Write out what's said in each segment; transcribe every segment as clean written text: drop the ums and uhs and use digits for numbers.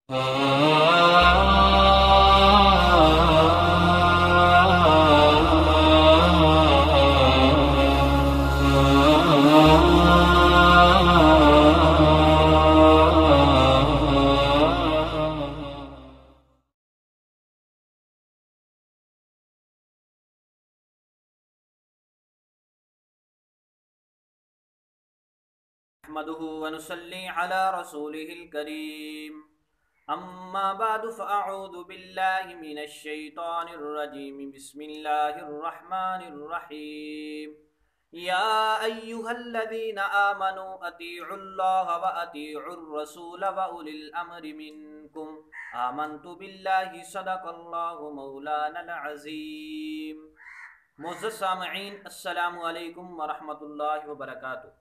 نحمده ونصلي على رسوله الكريم أما بعد فأعوذ بالله من الشيطان الرجيم بسم الله الرحمن الرحيم يا أيها الذين آمنوا أطيعوا الله وأطيعوا الرسول وأولي الأمر منكم آمنت بالله صدق الله مولانا العظيم۔ معزز سامعین، السلام علیکم ورحمۃ اللہ وبرکاتہ۔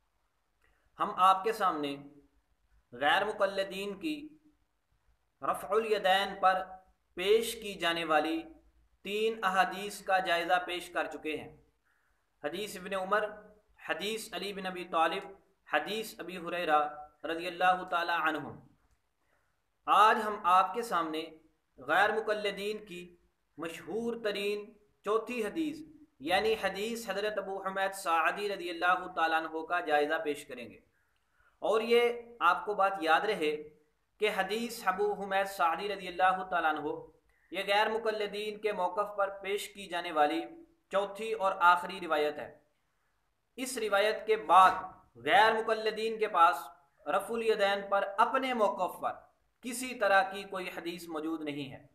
ہم آپ کے سامنے غیر مقلدین کی رفع الیدین پر پیش کی جانے والی 3 احادیث کا جائزہ پیش کر چکے ہیں۔ حدیث ابن عمر، حدیث علی بن ابی طالب، حدیث ابی ہریرہ رضی اللہ تعالی عنہم۔ آج ہم آپ کے سامنے غیر مقلدین کی مشہور ترین چوتھی حدیث یعنی حدیث حضرت ابو حمید ساعدی رضی اللہ تعالیٰ عنہ کا جائزہ پیش کریں گے۔ اور یہ آپ کو بات یاد رہے کہ حدیث ابو حمید ساعدی رضی اللہ تعالیٰ عنہ یہ غیر مقلدین کے موقف پر پیش کی جانے والی چوتھی اور آخری روایت ہے۔ اس روایت کے بعد غیر مقلدین کے پاس رفع الیدین پر اپنے موقف پر کسی طرح کی کوئی حدیث موجود نہیں ہے،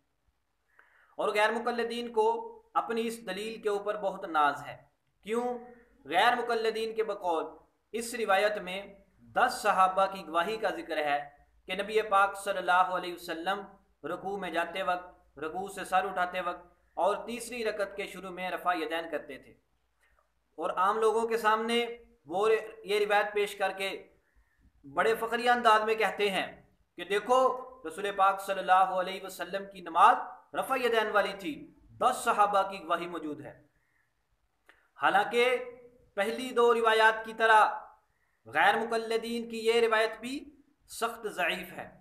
اور غیر مقلدین کو اپنی اس دلیل کے اوپر بہت ناز ہے۔ کیوں؟ غیر مقلدین کے بقول اس روایت میں 10 صحابہ کی گواہی کا ذکر ہے کہ نبی پاک صلی اللہ علیہ وسلم رکوع میں جاتے وقت، رکوع سے سر اٹھاتے وقت اور تیسری رکعت کے شروع میں رفع یدین کرتے تھے، اور عام لوگوں کے سامنے وہ یہ روایت پیش کر کے بڑے فخریہ انداز میں کہتے ہیں کہ دیکھو رسول پاک صلی اللہ علیہ وسلم کی نماز رفع یدین والی تھی، 10 صحابہ کی گواہی موجود ہے۔ حالانکہ پہلی 2 روایات کی طرح غیر مقلدین کی یہ روایت بھی سخت ضعیف ہے۔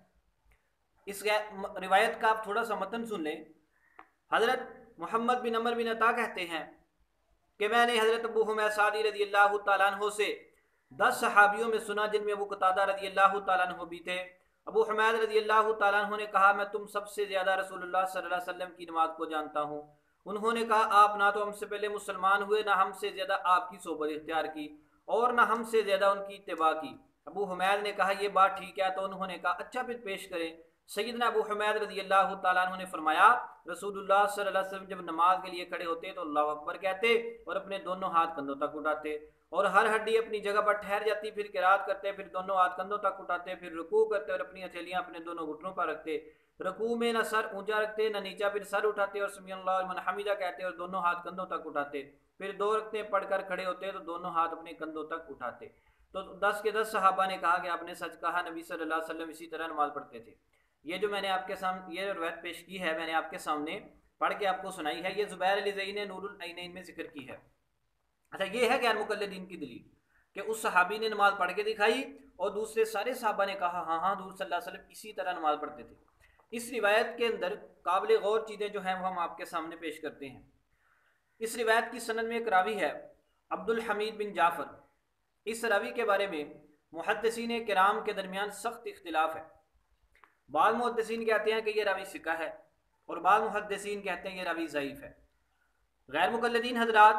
اس روایت کا آپ تھوڑا سا متن سن لیں۔ حضرت محمد بن عمر بن عطا کہتے ہیں کہ میں نے حضرت ابو حمید ساعدی رضی اللہ تعالیٰ عنہ سے 10 صحابیوں میں سنا، جن میں ابو قتادہ رضی اللہ تعالیٰ عنہ بھی تھے۔ ابو حمید رضی اللہ تعالیٰ عنہ نے کہا میں تم سب سے زیادہ رسول اللہ صلی اللہ علیہ وسلم کی نماز کو جانتا ہوں۔ انہوں نے کہا آپ نہ تو ہم سے پہلے مسلمان ہوئے، نہ ہم سے زیادہ آپ کی صحبت اختیار کی، اور نہ ہم سے زیادہ ان کی اتباع کی۔ ابو حمید نے کہا یہ بات ٹھیک ہے، تو انہوں نے کہا اچھا پھر پیش کریں۔ سیدنا ابو حمید رضی اللہ تعالیٰ عنہ نے فرمایا رسول اللہ صلی اللہ علیہ وسلم جب نماز کے لیے کھڑے ہوتے تو اللہ اکبر کہتے اور اپنے دونوں ہاتھ کندھوں تک اٹھاتے، اور ہر ہڈی اپنی جگہ پر ٹھہر جاتی، پھر قرات کرتے، پھر دونوں ہاتھ کندھوں تک اٹھاتے، پھر رکوع کرتے اور اپنی ہتھیلیاں اپنے دونوں گھٹنوں پر رکھتے۔ رکوع میں نہ سر اونچا رکھتے نہ نیچا، پھر سر اٹھاتے اور سمیع اللہ لمن حمیدہ کہتے اور دونوں ہاتھ کندھوں تک اٹھاتے، پھر 2 رکعتیں پڑھ کر کھڑے ہوتے تو دونوں ہاتھ اپنے کندھوں تک اٹھاتے۔ تو 10 کے 10 صحابہ نے کہا کہ آپ نے سچ کہا، نبی صلی اللہ علیہ وسلم اسی طرح نماز پڑھتے تھے۔ یہ جو میں نے آپ کے سامنے یہ روایت پیش کی ہے، میں نے آپ کے سامنے پڑھ کے آپ کو سنائی ہے، یہ زبیر علی زئی نے نور العینین میں ذکر کی ہے۔ اچھا، یہ ہے غیر مقلدین کی دلیل کہ اس صحابی نے نماز پڑھ کے دکھائی اور دوسرے سارے صحابہ نے کہا ہاں ہاں حضور صلی اللہ علیہ وسلم اسی طرح نماز پڑھتے تھے۔ اس روایت کے اندر قابل غور چیزیں جو ہیں وہ ہم آپ کے سامنے پیش کرتے ہیں۔ اس روایت کی سند میں ایک راوی ہے عبد الحمید بن جعفر۔ اس راوی کے بارے میں محدثین کرام کے درمیان سخت اختلاف ہے۔ بعض محدثین کہتے ہیں کہ یہ راوی ثقہ ہے، اور بعض محدثین کہتے ہیں یہ راوی ضعیف ہے۔ غیر مقلدین حضرات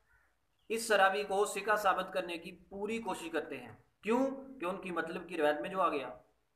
اس راوی کو ثقہ ثابت کرنے کی پوری کوشش کرتے ہیں۔ کیوں؟ کہ ان کی مطلب کی روایت میں جو آ گیا،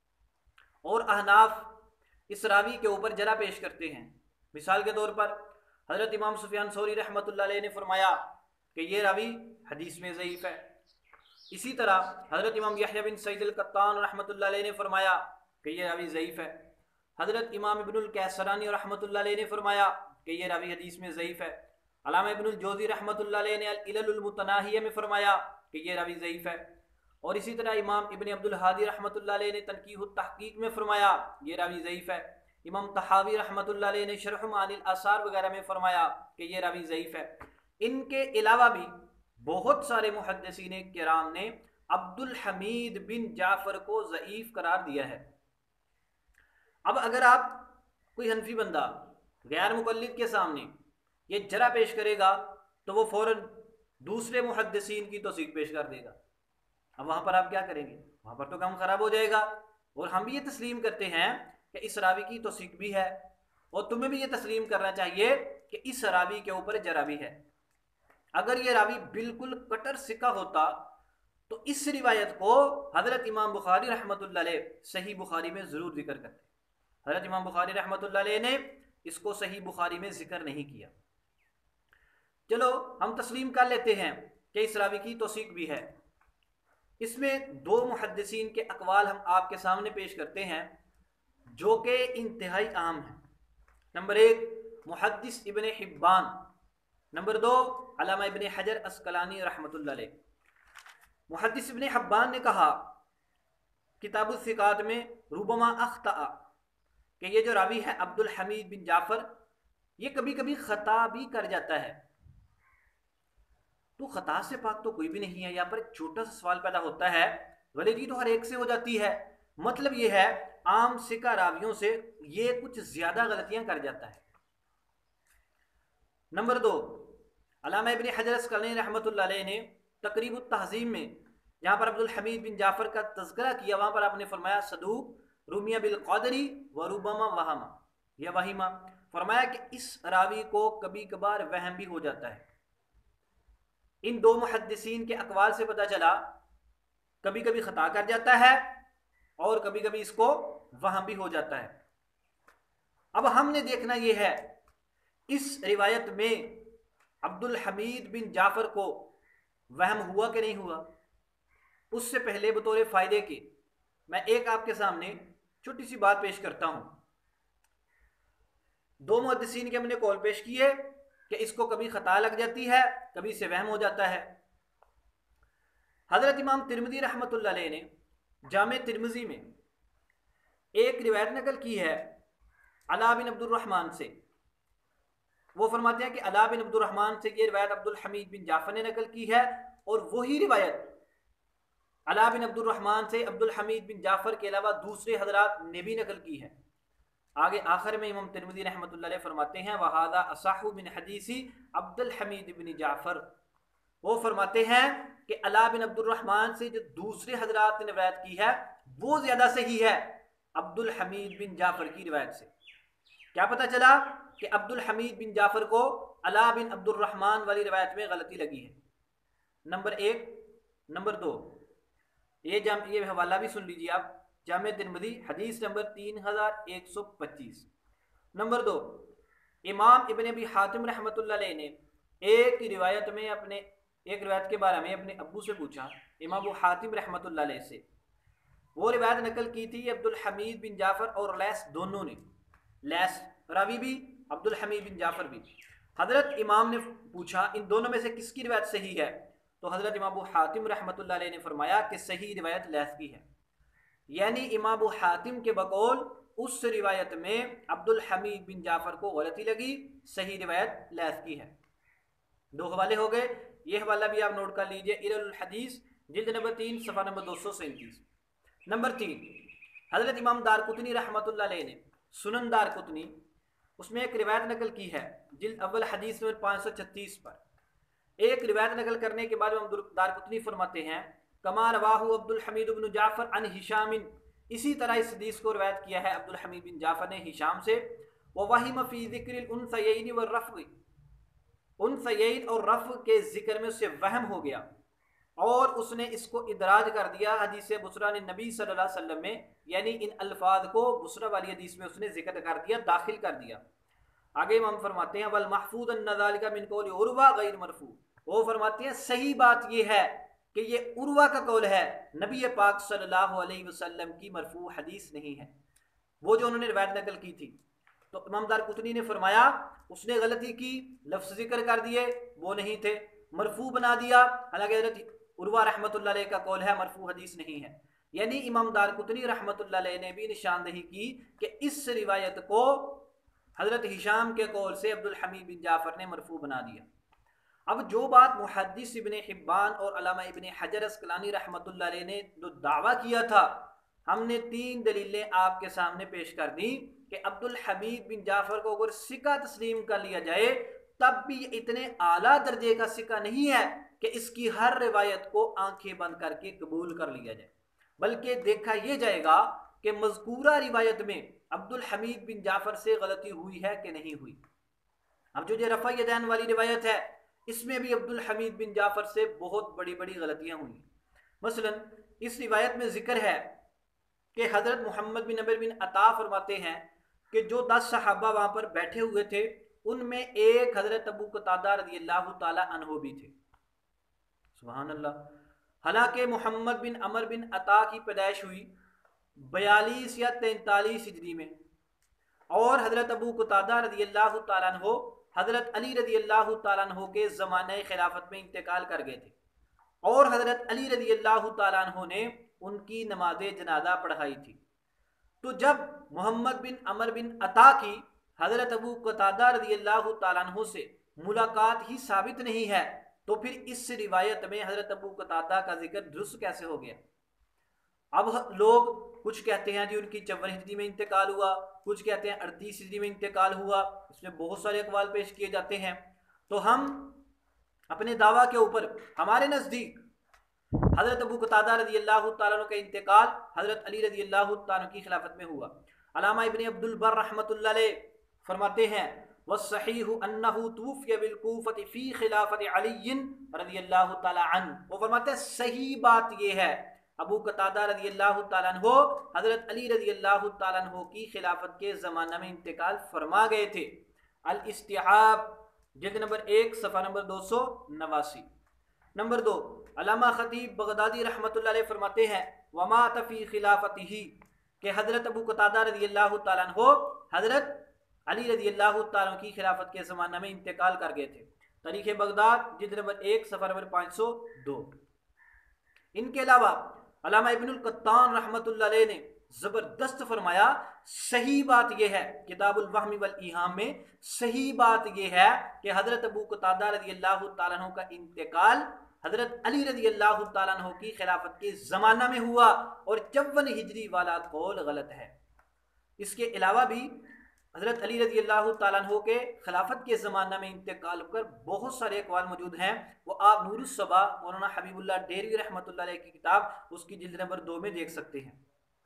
اور احناف اس راوی کے اوپر جرح پیش کرتے ہیں۔ مثال کے طور پر حضرت امام سفیان ثوری رحمۃ اللہ علیہ نے فرمایا کہ یہ راوی حدیث میں ضعیف ہے۔ اسی طرح حضرت امام یحییٰ بن سعید القطان رحمۃ اللہ علیہ نے فرمایا کہ یہ راوی ضعیف ہے۔ حضرت امام ابن الکیسرانی رحمۃ اللہ علیہ نے فرمایا کہ یہ راوی حدیث میں ضعیف ہے۔ علامہ ابن الجوزی رحمۃ اللہ علیہ نے العلل المتناہیہ میں فرمایا کہ یہ راوی ضعیف ہے، اور اسی طرح امام ابن عبد الہادی رحمۃ اللہ علیہ نے تنقیح التحقیق میں فرمایا یہ راوی ضعیف ہے۔ امام طحاوی رحمۃ اللہ علیہ نے شرح معانی الاثار وغیرہ میں فرمایا کہ یہ راوی ضعیف ہے۔ ان کے علاوہ بھی بہت سارے محدثین کرام نے عبد الحمید بن جعفر کو ضعیف قرار دیا ہے۔ اب اگر آپ کوئی حنفی بندہ غیر مقلد کے سامنے یہ جرح پیش کرے گا تو وہ فوراً دوسرے محدثین کی توثیق پیش کر دے گا. اب وہاں پر آپ کیا کریں گے؟ وہاں پر تو کام خراب ہو جائے گا. اور ہم بھی یہ تسلیم کرتے ہیں کہ اس راوی کی توثیق بھی ہے، اور تمہیں بھی یہ تسلیم کرنا چاہیے کہ اس راوی کے اوپر جرح بھی ہے. اگر یہ راوی بالکل کٹر ثقہ ہوتا تو اس روایت کو حضرت امام بخاری رحمۃ اللہ علیہ صحیح بخاری میں ضرور ذکر کرتے. حضرت امام بخاری رحمۃ اللہ علیہ نے اس کو صحیح بخاری میں ذکر نہیں کیا. چلو ہم تسلیم کر لیتے ہیں کہ اس راوی کی توثیق بھی ہے. اس میں دو محدثین کے اقوال ہم آپ کے سامنے پیش کرتے ہیں جو کہ انتہائی عام ہیں. نمبر 1 محدث ابن حبان، نمبر 2 علامہ ابن حجر عسقلانی رحمۃ اللہ علیہ. محدث ابن حبان نے کہا کتاب الثقات میں ربما اخطأ کہ یہ جو راوی ہے عبد الحمید بن جعفر یہ کبھی کبھی خطا بھی کر جاتا ہے. تو خطا سے پاک تو کوئی بھی نہیں ہے. یہاں پر ایک چھوٹا سا سوال پیدا ہوتا ہے، غلطی تو ہر ایک سے ہو جاتی ہے، مطلب یہ ہے عام ثقہ راویوں سے یہ کچھ زیادہ غلطیاں کر جاتا ہے. نمبر 2 علامہ ابن حجر عسقلانی رحمۃ اللہ علیہ نے تقریب التہذیب میں جہاں پر عبد الحمید بن جعفر کا تذکرہ کیا وہاں پر آپ نے فرمایا صدوق رمیہ بالقدری وربما وہما یا وہیما، فرمایا کہ اس راوی کو کبھی کبھار وہم بھی ہو جاتا ہے. ان دو محدثین کے اقوال سے پتہ چلا کبھی کبھی خطا کر جاتا ہے اور کبھی کبھی اس کو وہم بھی ہو جاتا ہے. اب ہم نے دیکھنا یہ ہے اس روایت میں عبد الحمید بن جعفر کو وہم ہوا کہ نہیں ہوا. اس سے پہلے بطور فائدے کے میں ایک آپ کے سامنے چھوٹی سی بات پیش کرتا ہوں. دو محدثین کے ہم نے قول پیش کیے کہ اس کو کبھی خطا لگ جاتی ہے کبھی سے وہم ہو جاتا ہے. حضرت امام ترمذی رحمۃ اللہ علیہ نے جامع ترمذی میں ایک روایت نقل کی ہے علاء بن عبد الرحمن سے. وہ فرماتے ہیں کہ علاء بن عبد الرحمن سے یہ روایت عبد الحمید بن جعفر نے نقل کی ہے، اور وہی روایت علاء بن عبد الرحمن سے عبد الحمید بن جعفر کے علاوہ دوسرے حضرات نے بھی نقل کی ہے. آگے آخر میں امام ترمذی رحمۃ اللہ علیہ فرماتے ہیں وَهَذَا أَصَحُّ مِنْ حَدِيثِ عبد الحمید بن جعفر. وہ فرماتے ہیں کہ علاء بن عبد الرحمن سے جو دوسرے حضرات نے روایت کی ہے وہ زیادہ صحیح ہے عبد الحمید بن جعفر کی روایت سے. کیا پتہ چلا کہ عبد الحمید بن جعفر کو علاء بن عبد الرحمن والی روایت میں غلطی لگی ہے. نمبر 1. نمبر 2 یہ حوالہ بھی سن لیجیے آپ، جامع ترمذی حدیث نمبر 3125. نمبر 2 امام ابن ابی حاتم رحمۃ اللہ علیہ نے ایک روایت کے بارے میں اپنے ابو سے پوچھا، امام ابو حاتم رحمۃ اللہ علیہ سے. وہ روایت نقل کی تھی عبد الحمید بن جعفر اور لیث دونوں نے، لیث راوی بھی عبد الحمید بن جعفر بھی. حضرت امام نے پوچھا ان دونوں میں سے کس کی روایت صحیح ہے؟ تو حضرت امام ابو حاتم رحمۃ اللہ علیہ نے فرمایا کہ صحیح روایت لیث کی ہے. یعنی امام ابو حاتم کے بقول اس روایت میں عبد الحمید بن جعفر کو غلطی لگی، صحیح روایت لیث کی ہے. 2 حوالے ہو گئے، یہ حوالہ بھی آپ نوٹ کر لیجئے، علل الحدیث جلد نمبر 3 صفحہ نمبر 237. نمبر 3 حضرت امام دارقطنی رحمۃ اللہ علیہ نے سنن دارقطنی اس میں ایک روایت نقل کی ہے جلد اول حدیث نمبر 536 پر. ایک روایت نقل کرنے کے بعد امام دارقطنی فرماتے ہیں کما رواہ عبد الحمید بن جعفر عن ہشام، اسی طرح اس حدیث کو روایت کیا ہے عبد الحمید بن جعفر نے ہشام سے. ووہم فی ذکر الانثیین والرفع، انثیین اور رفع کے ذکر میں اس سے وہم ہو گیا اور اس نے اس کو ادراج کر دیا حدیث بصرہ نے نبی صلی اللہ علیہ وسلم میں، یعنی ان الفاظ کو بصرہ والی حدیث میں اس نے ذکر کر دیا، داخل کر دیا. آگے امام فرماتے ہیں والمحفوظ ان ذلک من قول عروہ غیر مرفوع. وہ فرماتے ہیں صحیح بات یہ ہے کہ یہ عروہ کا قول ہے، نبی پاک صلی اللہ علیہ وسلم کی مرفوع حدیث نہیں ہے، وہ جو انہوں نے روایت نقل کی تھی. تو امام دارقطنی نے فرمایا اس نے غلطی کی، لفظ ذکر کر دیے وہ نہیں تھے، مرفوع بنا دیا، حالانکہ حضرت عروہ رحمۃ اللہ علیہ کا قول ہے مرفوع حدیث نہیں ہے. یعنی امام دارقطنی رحمۃ اللہ علیہ نے بھی نشاندہی کی کہ اس روایت کو حضرت ہشام کے قول سے عبد الحمید بن جعفر نے مرفوع بنا دیا. اب جو بات محدث ابن حبان اور علامہ ابن حجر عسقلانی رحمۃ اللہ علیہ نے جو دعویٰ کیا تھا ہم نے 3 دلیلیں آپ کے سامنے پیش کر دی کہ عبد الحمید بن جعفر کو اگر سکہ تسلیم کر لیا جائے تب بھی یہ اتنے اعلیٰ درجے کا سکہ نہیں ہے کہ اس کی ہر روایت کو آنکھیں بند کر کے قبول کر لیا جائے، بلکہ دیکھا یہ جائے گا کہ مذکورہ روایت میں عبد الحمید بن جعفر سے غلطی ہوئی ہے کہ نہیں ہوئی۔ اب جو رفع یدین والی روایت ہے اس میں بھی عبد الحمید بن جعفر سے بہت بڑی بڑی غلطیاں ہوئی۔ مثلا اس روایت میں ذکر ہے کہ حضرت محمد بن عمر بن عطا فرماتے ہیں کہ جو 10 صحابہ وہاں پر بیٹھے ہوئے تھے ان میں ایک حضرت ابو قتادہ رضی اللہ تعالی عنہ بھی تھے۔ سبحان اللہ۔ حالانکہ محمد بن عمر بن عطا کی پیدائش ہوئی 42 یا 43 ہجری میں، اور حضرت ابو قتادہ رضی اللہ تعالیٰ عنہ حضرت علی رضی اللہ تعالیٰ عنہ کے زمانہ خلافت میں انتقال کر گئے تھے، اور حضرت علی رضی اللہ تعالیٰ عنہ نے ان کی نماز جنازہ پڑھائی تھی۔ تو جب محمد بن عمر بن عطا کی حضرت ابو قتادہ رضی اللہ تعالیٰ عنہ سے ملاقات ہی ثابت نہیں ہے تو پھر اس روایت میں حضرت ابو قتادہ کا ذکر درست کیسے ہو گیا؟ اب لوگ کچھ کہتے ہیں جی ان کی 54 ہجری میں انتقال ہوا، کچھ کہتے ہیں 38 ہجری میں انتقال ہوا، اس میں بہت سارے اقوال پیش کیے جاتے ہیں۔ تو ہم اپنے دعویٰ کے اوپر ہمارے نزدیک حضرت ابو قتادہ رضی اللہ تعالیٰ عنہ کا انتقال حضرت علی رضی اللہ تعالیٰ عنہ کی خلافت میں ہوا۔ علامہ ابن عبد البر رحمۃ اللہ علیہ فرماتے ہیں والصحیح انہ توفی بالکوفۃ فی خلافت علی رضی اللہ تعالیٰ عنہ، وہ فرماتے ہیں صحیح بات یہ ہے ابو قتادہ رضی اللہ تعالیٰ عنہ حضرت علی رضی اللہ تعالیٰ عنہ کی خلافت کے زمانہ میں انتقال فرما گئے تھے۔ الاستیعاب جلد نمبر 1 صفحہ نمبر 289۔ نمبر 2، علامہ خطیب بغدادی رحمۃ اللہ علیہ فرماتے ہیں ومات فی خلافتہ، کہ حضرت ابو قتادہ رضی اللہ تعالیٰ عنہ حضرت علی رضی اللہ تعالیٰ عنہ کی خلافت کے زمانہ میں انتقال کر گئے تھے۔ تاریخ بغداد جلد نمبر 1 صفحہ نمبر 502۔ ان کے علاوہ علامہ ابن القطان رحمۃ اللہ علیہ نے زبردست فرمایا صحیح بات یہ ہے، کتاب الوہم والایہام میں صحیح بات یہ ہے کہ حضرت ابو قتادہ رضی اللہ تعالیٰ عنہ کا انتقال حضرت علی رضی اللہ تعالیٰ عنہ کی خلافت کے زمانہ میں ہوا، اور 54 ہجری والا قول غلط ہے۔ اس کے علاوہ بھی حضرت علی رضی اللہ تعالیٰ عنہ کے خلافت کے زمانہ میں انتقال پر بہت سارے اقوال موجود ہیں، وہ آپ نور الصبا مولانا حبیب اللہ ڈیروی رحمۃ اللہ علیہ کی کتاب اس کی جلد نمبر 2 میں دیکھ سکتے ہیں۔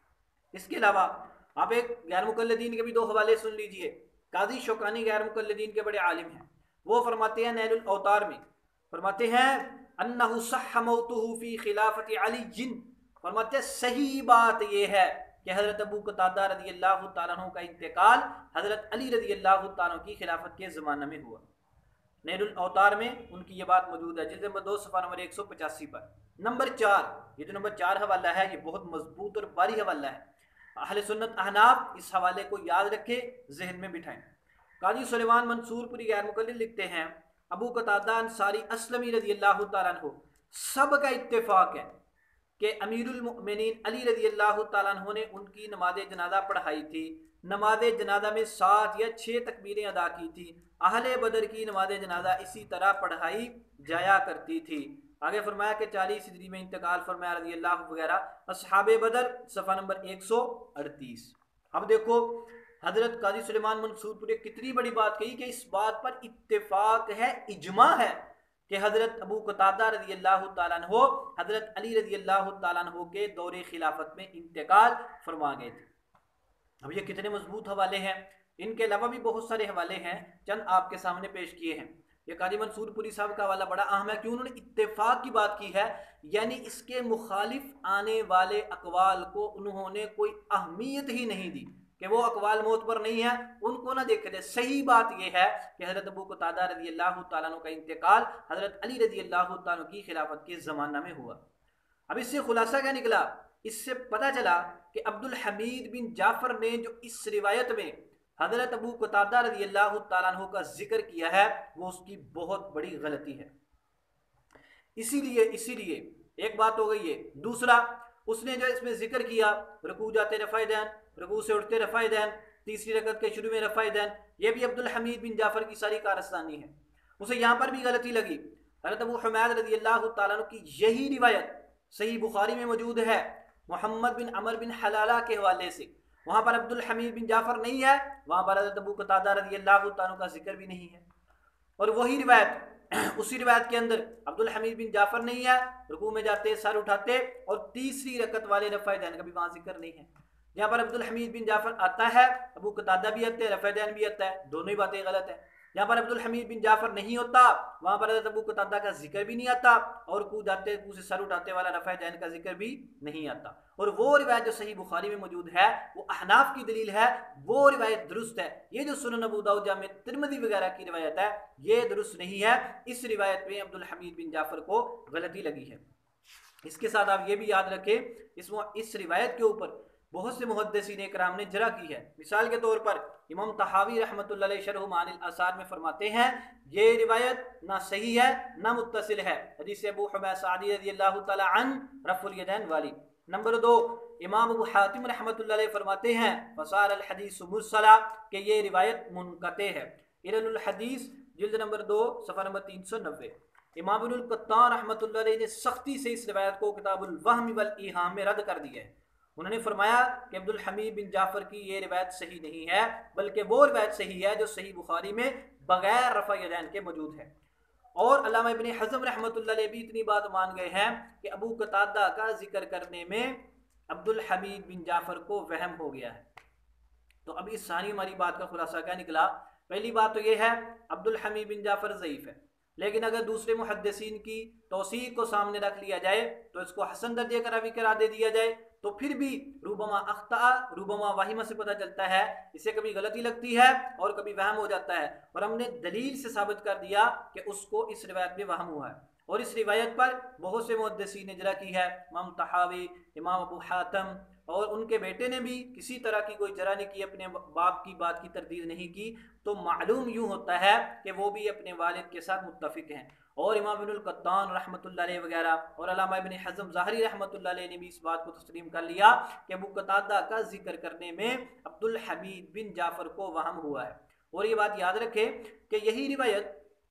اس کے علاوہ آپ ایک غیر مقلدین کے بھی 2 حوالے سن لیجئے۔ قاضی شوکانی غیر مقلدین کے بڑے عالم ہیں، وہ فرماتے ہیں نیل الاوطار میں فرماتے ہیں انہ صح موتہ فی خلافت علی، فرماتے ہیں صحیح بات یہ ہے کہ حضرت ابو قتادہ رضی اللہ تعالیٰ عنہ کا انتقال حضرت علی رضی اللہ تعالیٰ عنہ کی خلافت کے زمانہ میں ہوا۔ نیل الاوطار میں ان کی یہ بات موجود ہے، جلد نمبر 2 صفحہ نمبر 185 پر۔ نمبر 4، یہ جو نمبر 4 حوالہ ہے یہ بہت مضبوط اور بھاری حوالہ ہے، اہل سنت احناف اس حوالے کو یاد رکھے، ذہن میں بٹھائیں۔ قاضی سلیمان منصور پوری غیر مقلد لکھتے ہیں ابو قتادہ انصاری اسلمی رضی اللہ تعالیٰ عنہ سب کا اتفاق ہے کہ امیر المؤمنین علی رضی اللہ تعالیٰ عنہ نے ان کی نماز جنازہ پڑھائی تھی۔ نماز جنازہ میں 7 یا 6 تکبیریں ادا کی تھی۔ اہل بدر کی نماز جنازہ اسی طرح پڑھائی جایا کرتی تھی۔ آگے فرمایا کہ 40 ہجری میں انتقال فرمایا رضی اللہ وغیرہ۔ اصحاب بدر صفحہ نمبر 138۔ اب دیکھو حضرت قاضی سلیمان منصور پوری کتنی بڑی بات کہی کہ اس بات پر اتفاق ہے، اجماع ہے کہ حضرت ابو قتادہ رضی اللہ تعالیٰ عنہ حضرت علی رضی اللہ تعالیٰ عنہ کے دور خلافت میں انتقال فرما گئے تھے۔ اب یہ کتنے مضبوط حوالے ہیں، ان کے علاوہ بھی بہت سارے حوالے ہیں، چند آپ کے سامنے پیش کیے ہیں۔ یہ قاضی منصور پوری صاحب کا حوالہ بڑا اہم ہے، کیوں انہوں نے اتفاق کی بات کی ہے، یعنی اس کے مخالف آنے والے اقوال کو انہوں نے کوئی اہمیت ہی نہیں دی کہ وہ اقوال معتبر نہیں ہیں، ان کو نہ دیکھے تھے۔ صحیح بات یہ ہے کہ حضرت ابو قتادہ رضی اللہ تعالیٰ عنہ کا انتقال حضرت علی رضی اللہ تعالیٰ عنہ کی خلافت کے زمانہ میں ہوا۔ اب اس سے خلاصہ کیا نکلا؟ اس سے پتہ چلا کہ عبد الحمید بن جعفر نے جو اس روایت میں حضرت ابو قتادہ رضی اللہ تعالیٰ عنہ کا ذکر کیا ہے وہ اس کی بہت بڑی غلطی ہے۔ اسی لیے ایک بات ہو گئی ہے۔ دوسرا، اس نے جو اس میں ذکر کیا رکوع جاتے رفع دین، رکوع سے اٹھتے رفع دین، تیسری رکعت کے شروع میں رفع دین، یہ بھی عبد الحمید بن جعفر کی ساری کارستانی ہے۔ اسے یہاں پر بھی غلطی لگی۔ حضرت ابو حمید رضی اللہ تعالیٰ عنہ کی یہی روایت صحیح بخاری میں موجود ہے، محمد بن عمر بن حلالہ کے حوالے سے، وہاں پر عبد الحمید بن جعفر نہیں ہے، وہاں پر حضرت ابو قتادہ رضی اللہ تعالیٰ کا ذکر بھی نہیں ہے۔ اور وہی روایت اسی روایت کے اندر عبد الحمید بن جعفر نہیں ہے، رکوع میں جاتے سر اٹھاتے، اور تیسری رکعت والے رفع دین کا بھی وہاں ذکر نہیں ہے۔ جہاں پر عبد الحمید بن جعفر آتا ہے، ابو قتادہ بھی آتے ہیں، رفع دین بھی آتا ہے، دونوں ہی باتیں غلط ہیں۔ جہاں پر عبد الحمید بن جعفر نہیں ہوتا، وہاں پر حضرت ابو قتادہ کا ذکر بھی نہیں آتا، اور رکوع جاتے رکوع سے سر اٹھاتے والا رفع دین کا ذکر بھی نہیں آتا۔ اور وہ روایت جو صحیح بخاری میں موجود ہے، وہ احناف کی دلیل ہے، وہ روایت درست ہے۔ یہ جو سنن ابو داؤد جامع ترمذی وغیرہ کی روایت ہے، یہ درست نہیں ہے، اس روایت میں عبد الحمید بن جعفر کو غلطی لگی ہے۔ اس کے ساتھ آپ یہ بھی یاد رکھیں، اس روایت کے اوپر بہت سے محدثین اکرام نے جرح کی ہے۔ مثال کے طور پر امام طحاوی رحمۃ اللہ علیہ شرح معانی الاثار میں فرماتے ہیں یہ روایت نہ صحیح ہے نہ متصل ہے، حدیث ابو حمید سعدی رضی اللہ تعالی عنہ رفع الیدین والی۔ نمبر 2، امام ابو حاتم رحمۃ اللہ علیہ فرماتے ہیں فصار الحدیث مرسلا، کہ یہ روایت منقطع ہے۔ علل الحدیث جلد نمبر 2 صفحہ نمبر 390۔ امام ابن القطان رحمۃ اللہ علیہ نے سختی سے اس روایت کو کتاب الوہم والایہام میں رد کر دیا ہے۔ انہوں نے فرمایا کہ عبد الحمید بن جعفر کی یہ روایت صحیح نہیں ہے، بلکہ وہ روایت صحیح ہے جو صحیح بخاری میں بغیر رفع یدین کے موجود ہے۔ اور علامہ ابن حزم رحمۃ اللہ علیہ بھی اتنی بات مان گئے ہیں کہ ابو قتادہ کا ذکر کرنے میں عبد الحمید بن جعفر کو وہم ہو گیا ہے۔ تو اب اس ساری ہماری بات کا خلاصہ کیا نکلا؟ پہلی بات تو یہ ہے عبد الحمید بن جعفر ضعیف ہے، لیکن اگر دوسرے محدثین کی توثیق کو سامنے رکھ لیا جائے تو اس کو حسن درجے کا راوی قرار دے دیا جائے تو پھر بھی ربما اخطا ربما وہمہ سے پتہ چلتا ہے، اسے کبھی غلطی لگتی ہے اور کبھی وہم ہو جاتا ہے، اور ہم نے دلیل سے ثابت کر دیا کہ اس کو اس روایت میں وہم ہوا ہے۔ اور اس روایت پر بہت سے محدثین نے جرح کی ہے، امام طحاوی، امام ابو حاتم اور ان کے بیٹے نے بھی کسی طرح کی کوئی جرح نہیں کی، اپنے باپ کی بات کی تردید نہیں کی، تو معلوم یوں ہوتا ہے کہ وہ بھی اپنے والد کے ساتھ متفق ہیں۔ اور امام ابن القطان رحمۃ اللہ علیہ وغیرہ اور علامہ ابن حزم ظاہری رحمۃ اللہ علیہ نے بھی اس بات کو تسلیم کر لیا کہ ابو قتادہ کا ذکر کرنے میں عبد الحمید بن جعفر کو وہم ہوا ہے۔ اور یہ بات یاد رکھیں کہ یہی روایت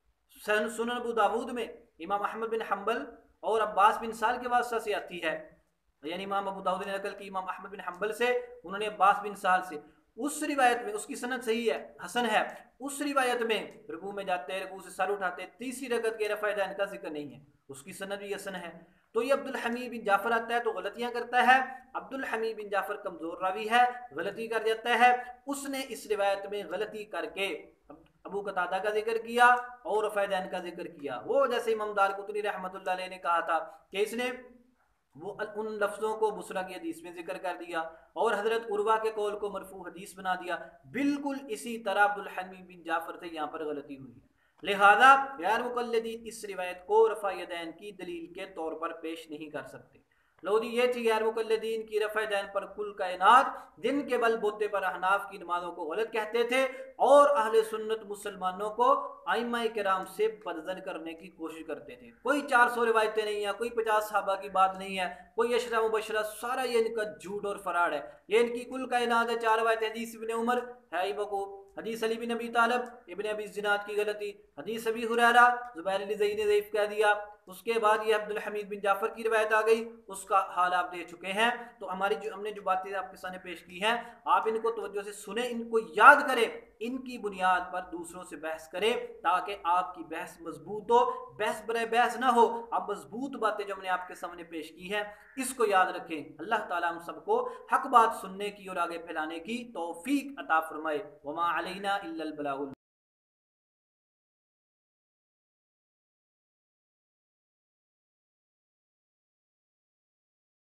سنن ابو داود میں امام احمد بن حنبل اور عباس بن سال کے واسطہ سے آتی ہے، یعنی امام ابو داود نے نقل کی امام احمد بن حنبل سے، انہوں نے عباس بن سال سے، اس روایت میں اس کی سند صحیح ہے، حسن ہے، اس روایت میں رکوع میں جاتے رکوع سے سر اٹھاتے تیسری رکعت کے رفع دین کا ذکر نہیں ہے، اس کی سند بھی حسن ہے۔ تو یہ عبد الحمید بن جعفر آتا ہے تو غلطیاں کرتا ہے، عبد الحمید بن جعفر کمزور راوی ہے، غلطی کر جاتا ہے، اس نے اس روایت میں غلطی کر کے ابو قتادہ کا ذکر کیا اور رفع دین کا ذکر کیا۔ وہ جیسے امام دارقطنی رحمۃ اللہ علیہ نے کہا تھا کہ اس نے وہ ان لفظوں کو بصرہ کی حدیث میں ذکر کر دیا اور حضرت عروہ کے قول کو مرفوع حدیث بنا دیا، بالکل اسی طرح عبد الحمید بن جعفر سے یہاں پر غلطی ہوئی ہے۔ لہذا غیر مقلدین اس روایت کو رفع یدین کی دلیل کے طور پر پیش نہیں کر سکتے۔ لو جی یہ تھی غیر مقلدین کی رفع دین پر کل کائنات، جن کے بل بوتے پر احناف کی نمازوں کو غلط کہتے تھے اور اہل سنت مسلمانوں کو ائمہ کرام سے بدزن کرنے کی کوشش کرتے تھے۔ کوئی 400 روایتیں نہیں ہیں، کوئی 50 صحابہ کی بات نہیں ہے، کوئی عشرہ مبشرہ، سارا یہ ان کا جھوٹ اور فراڈ ہے۔ یہ ان کی کل کائنات ہے، 4 روایتیں، حدیث ابن عمر ہے ہی بکو، حدیث علی بن ابی طالب ابن ابی الزناد کی غلطی، حدیث ابی ہریرہ زبیر بن زید نے ضعیف کہہ دیا، اس کے بعد یہ عبد الحمید بن جعفر کی روایت آ گئی، اس کا حال آپ دے چکے ہیں۔ تو ہم نے جو باتیں آپ کے سامنے پیش کی ہیں، آپ ان کو توجہ سے سنیں، ان کو یاد کریں، ان کی بنیاد پر دوسروں سے بحث کریں تاکہ آپ کی بحث مضبوط ہو، بحث برائے بحث نہ ہو۔ آپ مضبوط باتیں جو ہم نے آپ کے سامنے پیش کی ہیں اس کو یاد رکھیں۔ اللہ تعالیٰ ہم سب کو حق بات سننے کی اور آگے پھیلانے کی توفیق عطا فرمائے۔ وما علینا الا البلاغ